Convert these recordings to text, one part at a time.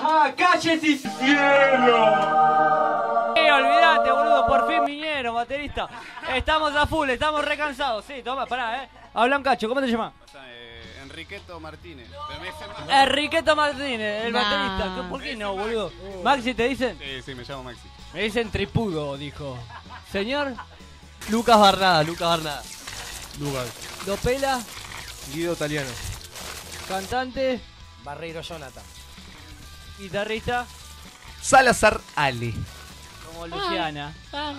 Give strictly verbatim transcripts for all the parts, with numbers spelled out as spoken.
Ajá, calles y cielo. Eh, olvidate, boludo, por fin vinieron, baterista. Estamos a full, estamos recansados. Sí, toma, pará, eh. Habla un cacho, ¿cómo te llamas? Eh, Enriqueto Martínez. Enriqueto Martínez, el Nah. baterista. ¿Por qué no, boludo? Maxi, ¿te dicen? Sí, sí, me llamo Maxi. Me dicen tripudo, dijo. Señor Lucas Barnada, Lucas Barnada. Lucas. Dopela, Guido Italiano. cantante, Barreiro Jonathan. guitarrista, Salazar Ale. como Luciana.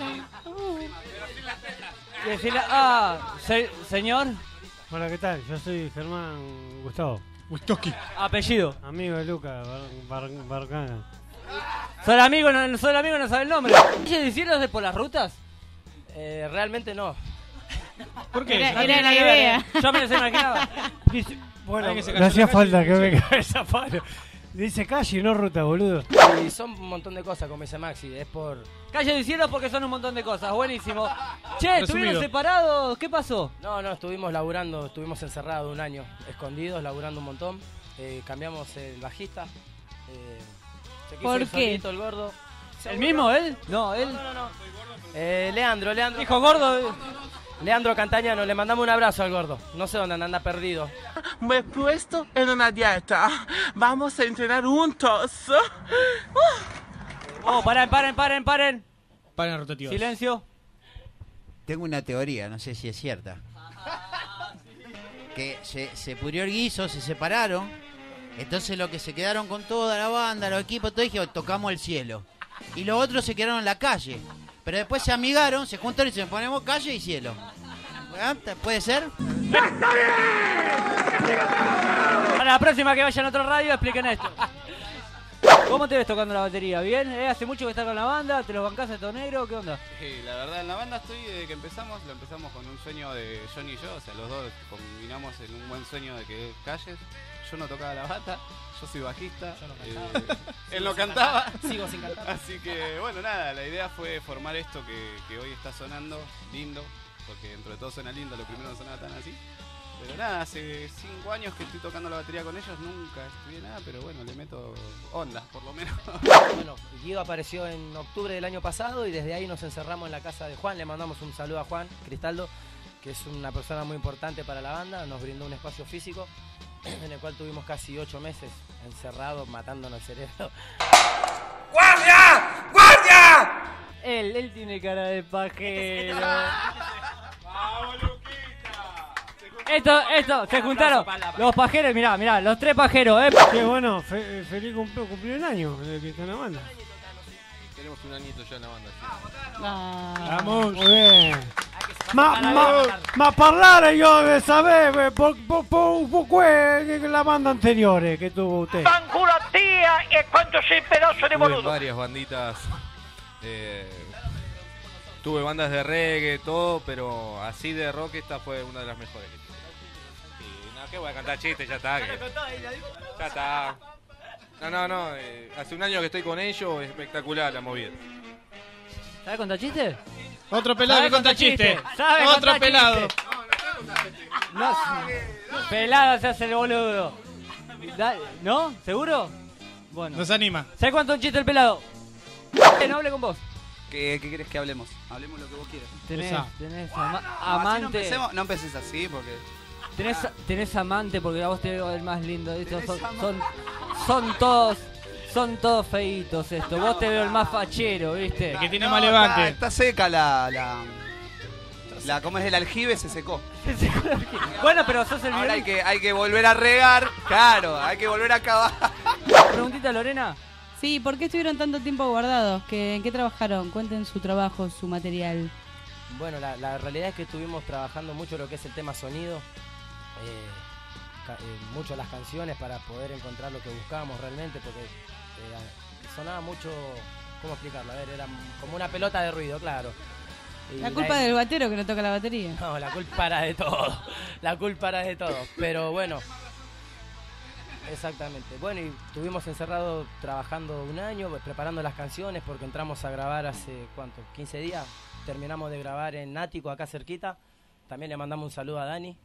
Y decirle, ah, se- señor, Hola, ¿qué tal? Yo soy Germán Gustavo, Wistoski. apellido. amigo de Luca Bar Bar Barcana. Soy amigo, no, soy amigo, no sabe el nombre. ¿Ella hicieron de por las rutas? Eh, realmente no. ¿Por qué? Era, No era tiene la nada que ver, idea. ¿eh? Yo me lo imaginaba. Dice, bueno, Alguien se no cayó hacía en la calle falta y que me dice- caiga esa palo. Dice calle, no ruta, boludo. Y son un montón de cosas, como dice Maxi. Es por. Calle de cielo porque son un montón de cosas. Buenísimo. Che, Resumido. ¿estuvieron separados? ¿Qué pasó? No, no, estuvimos laburando, estuvimos encerrados un año, escondidos, laburando un montón. Eh, cambiamos el bajista. Eh, se quiso ¿Por ir qué? solito, el gordo. Se ¿El aburrió. mismo, él? No, él. No, no, no. Eh, Leandro, Leandro. Dijo gordo. Leandro Cantañano, le mandamos un abrazo al gordo. No sé dónde anda, anda perdido. Me he puesto en una dieta. Vamos a entrenar juntos. Oh, paren, paren, paren, paren. Paren rotativos. Silencio. Tengo una teoría, no sé si es cierta. Que se, se pudrió el guiso, se separaron. Entonces los que se quedaron con toda la banda, los equipos, todo dijeron, tocamos el cielo. Y los otros se quedaron en la calle. Pero después se amigaron, se juntaron y se ponemos calle y cielo. ¿Ah? ¿Puede ser? Para la próxima que vayan a otro radio expliquen esto. ¿Cómo te ves tocando la batería? ¿Bien? ¿Eh? ¿Hace mucho que estás con la banda? ¿Te lo bancás a todo negro? ¿Qué onda? Sí, la verdad, en la banda estoy desde que empezamos. Lo empezamos con un sueño de Johnny y yo. O sea, los dos combinamos en un buen sueño de que es calles. Yo no tocaba la bata, yo soy bajista. Yo no eh, él no cantaba. Sigo sin cantar. Así que, bueno, nada, la idea fue formar esto que, que hoy está sonando lindo. Porque dentro de todo suena lindo, lo primero no sonaba tan así. Pero nada, hace cinco años que estoy tocando la batería con ellos, nunca estudié nada, pero bueno, le meto onda, por lo menos. Bueno, Guido apareció en octubre del año pasado y desde ahí nos encerramos en la casa de Juan. Le mandamos un saludo a Juan Cristaldo, que es una persona muy importante para la banda. Nos brindó un espacio físico en el cual tuvimos casi ocho meses encerrados, matándonos el cerebro. ¡Guardia! ¡Guardia! Él, él tiene cara de pajero. Esto, esto, se juntaron los pajeros, mirá, mirá, los tres pajeros, eh. Qué bueno, fe- feliz cumple, cumplió un año desde que está en la banda. Tenemos un añito ya en la banda. Ah. Vamos. Muy bien. Ma, ma, ma parlare io de saber por, por, por, por que la banda anteriore che tuvo usted. ¡Fanculo tía! ¡Y cuánto soy pedazo de Tuve boludo! varias banditas. Eh, tuve bandas de reggae, todo, pero así de rock esta fue una de las mejores que tuve. Y no, que voy a cantar chistes, ya está. que- ya está. No, no, no. eh, hace un año que estoy con ellos, es espectacular la movida. ¿Sabes contar chistes? Otro ¿Sabe contar chistes? ¿Sabe contar chistes? No, pelado se hace el boludo. Da- ¿No? ¿Seguro? Bueno. Nos anima. ¿Sabes cuánto un chiste el pelado? Eh, no hable con vos. ¿Qué, qué querés que hablemos? Hablemos lo que vos quieras. Tenés, Esa. tenés ama- No, así amante. no, empecemos, no empeces así porque... Tenés, tenés amante porque a vos te veo el más lindo. Estos Tenés son, ama- son, son todos. Son todos feitos esto. Vos te veo el más fachero, ¿viste? El que tiene No, más levante. Está, está seca la, la, la... ¿Cómo es el aljibe? Se secó. Bueno, pero sos el Ahora hay violín. que, hay que volver a regar. Claro, hay que volver a cavar. Preguntita, Lorena. Sí, ¿por qué estuvieron tanto tiempo guardados? ¿Qué, ¿En qué trabajaron? Cuenten su trabajo, su material. Bueno, la, la realidad es que estuvimos trabajando mucho lo que es el tema sonido, eh, ca- eh, mucho las canciones para poder encontrar lo que buscábamos realmente, porque eh, sonaba mucho, ¿cómo explicarlo? A ver, era como una pelota de ruido, claro. Y La culpa del batero que no toca la batería. No, la culpa era de todo, la culpa era de todo, pero bueno, exactamente. Bueno, y estuvimos encerrados trabajando un año, preparando las canciones, porque entramos a grabar hace, ¿cuánto? quince días. Terminamos de grabar en Nático, acá cerquita. También le mandamos un saludo a Dani.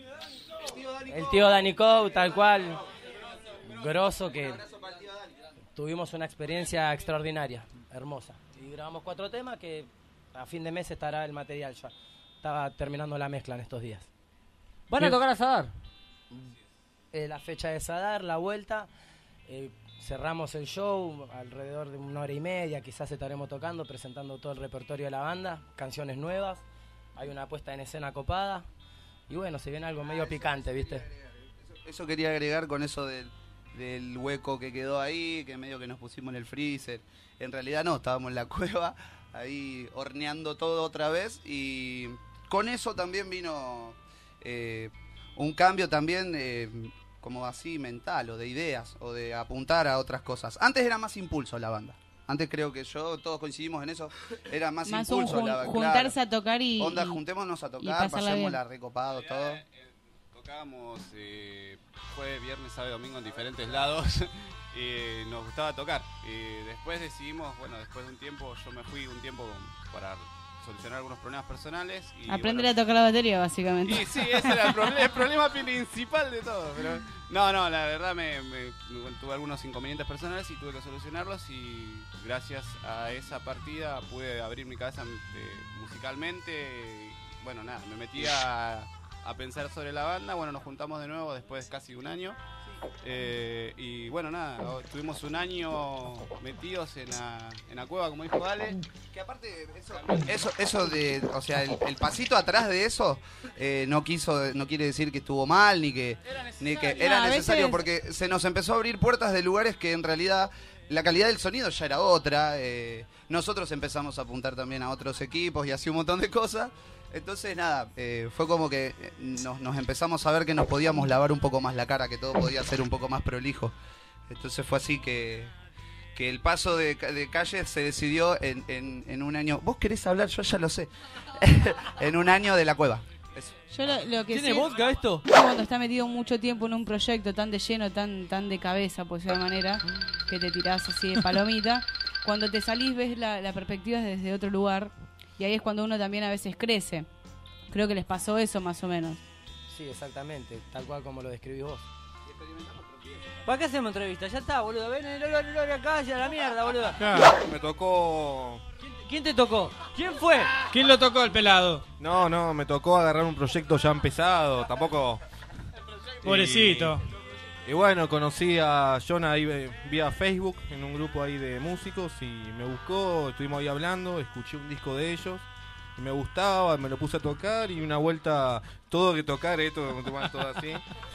El tío Dani Cou, tal cual. Grosso que... tuvimos una experiencia extraordinaria, hermosa. Y grabamos cuatro temas que a fin de mes estará el material ya. Estaba terminando la mezcla en estos días. ¿Van a tocar a Sadar? Eh, la fecha de Sadar, la vuelta. Eh, cerramos el show alrededor de una hora y media. Quizás estaremos tocando, presentando todo el repertorio de la banda, canciones nuevas. Hay una puesta en escena copada. Y bueno, se viene algo medio picante, ¿viste? Eso, eso quería agregar con eso del, del hueco que quedó ahí, que medio que nos pusimos en el freezer. En realidad no, estábamos en la cueva, ahí horneando todo otra vez. Y con eso también vino eh, un cambio también, eh, como así, mental, o de ideas, o de apuntar a otras cosas. Antes era más impulso la banda. Antes creo que yo, todos coincidimos en eso, era más, más impulso. Un jun la, juntarse claro. a tocar y... Onda, juntémonos a tocar, pasémosla recopados, todo. Eh, tocábamos, eh, fue viernes, sábado, domingo en diferentes lados y nos gustaba tocar. Y después decidimos, bueno, después de un tiempo, yo me fui un tiempo para solucionar algunos problemas personales. Y aprender bueno, a tocar la batería, básicamente. Y sí, ese era el, problem el problema principal de todo. Pero no, no, la verdad me, me, me tuve algunos inconvenientes personales y tuve que solucionarlos. Y gracias a esa partida pude abrir mi cabeza eh, musicalmente. Y, bueno, nada, me metí a, a pensar sobre la banda. Bueno, nos juntamos de nuevo después de casi un año. Eh, y bueno, nada, estuvimos un año metidos en la, en la cueva, como dijo Ale. Que aparte, eso, eso, eso de, o sea, el, el pasito atrás de eso eh, no quiso, no quiere decir que estuvo mal, ni que era necesario, ni que era no, necesario veces... porque se nos empezó a abrir puertas de lugares que en realidad la calidad del sonido ya era otra. Eh, nosotros empezamos a apuntar también a otros equipos y así un montón de cosas. Entonces, nada, eh, fue como que nos, nos empezamos a ver que nos podíamos lavar un poco más la cara, que todo podía ser un poco más prolijo. Entonces fue así que, que el paso de, de Calle se decidió en, en, en un año. ¿Vos querés hablar? Yo ya lo sé. En un año de la cueva. Eso. Yo lo, lo que ¿Tiene sé, vodka esto? Cuando está metido mucho tiempo en un proyecto tan de lleno, tan tan de cabeza, por decirlo de manera, que te tirás así de palomita, cuando te salís ves la, la perspectiva desde otro lugar. Y ahí es cuando uno también a veces crece. Creo que les pasó eso más o menos. Sí, exactamente, tal cual como lo describís vos. ¿Para qué hacemos entrevista? Ya está, boludo. Ven el olor, el olor acá, ya la mierda, boludo. Me tocó... ¿Quién, ¿Quién te tocó? ¿Quién fue? ¿Quién lo tocó el pelado? No, no, me tocó agarrar un proyecto ya empezado, tampoco... Pobrecito. Y, y bueno, conocí a Jonah ahí vía Facebook, en un grupo ahí de músicos, y me buscó, estuvimos ahí hablando, escuché un disco de ellos, y me gustaba, me lo puse a tocar, y una vuelta, todo que tocar, eh, todo, todo así.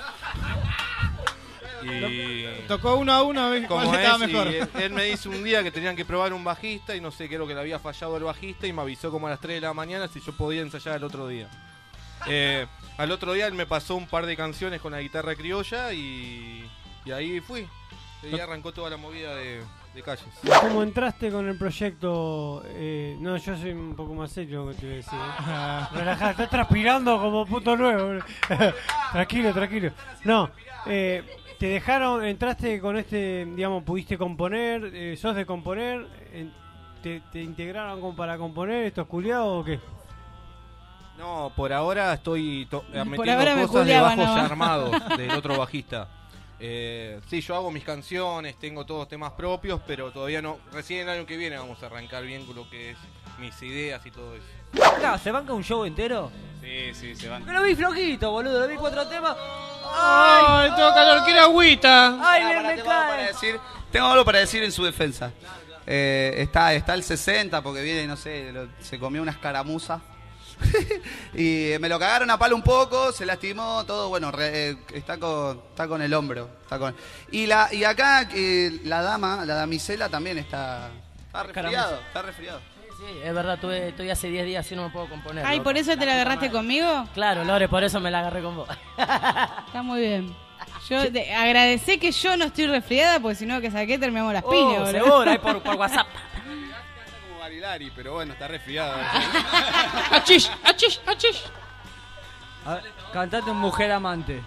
Y tocó uno a uno a ver cuál estaba mejor. Él, él me dice un día que tenían que probar un bajista, y no sé, creo que le había fallado el bajista, y me avisó como a las tres de la mañana si yo podía ensayar el otro día. Eh, al otro día él me pasó un par de canciones con la guitarra criolla y, y ahí fui. Y ahí arrancó toda la movida de, de Calles. ¿Cómo entraste con el proyecto? Eh, no, yo soy un poco más serio que te voy a decir. ¿eh? Relajá, estás transpirando como puto nuevo. Tranquilo, tranquilo. No, eh, te dejaron, entraste con este, digamos, pudiste componer, eh, sos de componer, eh, te, te integraron como para componer estos culiados o qué? No, por ahora estoy to- Por metiendo ahora me cosas de culiaban, bajos ¿no? armados del otro bajista. Eh, sí, yo hago mis canciones, tengo todos temas propios, pero todavía no. Recién el año que viene vamos a arrancar bien con lo que es mis ideas y todo eso. Claro, ¿se banca un show entero? Sí, sí, se van. Me lo vi flojito, boludo, lo vi cuatro temas. ¡Ay! ¡Ay, tengo calor! ¡Quiero agüita! ¡Ay, Ah, bien pará, me tengo, algo para cae! decir, tengo algo para decir en su defensa. Eh, está, está el sesenta porque viene, no sé, lo- se comió una escaramuza. Y me lo cagaron a palo un poco, se lastimó, todo, bueno, re- eh, está con está con el hombro. Está con, y la y acá eh, la dama, la damisela también está, está resfriado, está resfriado. Sí, es verdad, tuve, estoy hace diez días y no me puedo componer. Ay, loco. ¿por eso te la agarraste conmigo? Claro, Lore, por eso me la agarré con vos. Está muy bien. Yo te agradecé que yo no estoy resfriada, porque si no que saqué terminamos las Oh, piñas, boludo. seguro, ahí por, por WhatsApp. Está como Barilari, pero bueno, está resfriado. ¡Achish! ¡Achish! ¡Achish! A ver, cantate un Mujer Amante.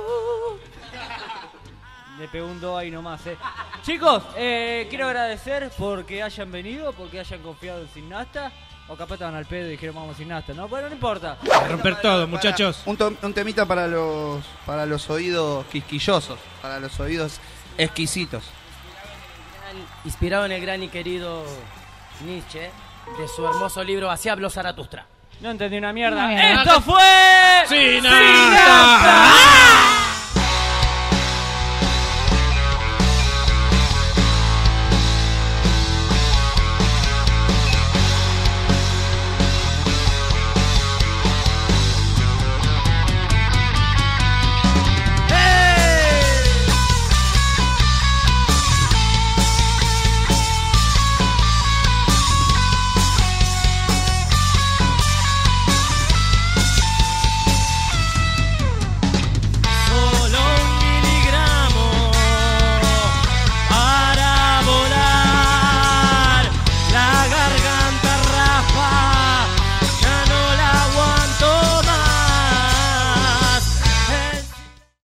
Le pegó un do ahí nomás, eh. Chicos, eh, quiero agradecer porque hayan venido, porque hayan confiado en Signasta. O capaz estaban al pedo y dijeron vamos a Signasta, ¿no? Bueno, no importa. A romper todo, muchachos. Un, to- un temita para los para los oídos quisquillosos, para los oídos exquisitos. inspirado en el gran y querido Nietzsche, de su hermoso libro Así habló Zaratustra. No entendí una mierda. No, ¡Esto fue... ¡Sin ¡Sin